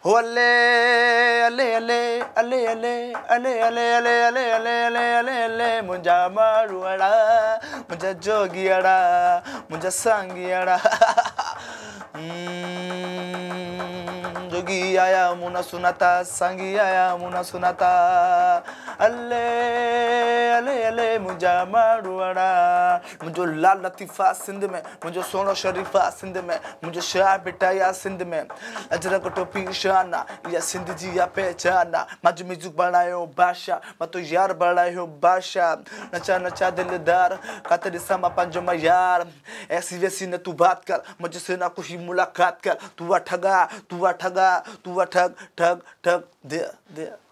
हो अले अले अले अले अले अले अले अले अले अले अले अले अले मुंजा मारुआड़ा मुंजा जोगियाड़ा मुंजा सांगियाड़ा जोगी आया मुना सुनाता सांगी आया मुना सुनाता अले अले अले मुंजा मारुआड़ा मुझो लाल लतीफ़ा सिंध में मुझो सोनो शरीफा सिंध में मुझो शाह बिटाया सिंध में अजरक टोपी शाना या सिंध जी या पहचाना माजू म्यूजिक बनायो बादशाह मैं तो यार बनायो बादशाह नचा नचा दिलदार काते sama panjo यार ऐसी वैसी न तू बात कर मुझे से ना कोई मुलाकात कर तू ठगा ठग ठग ठग दे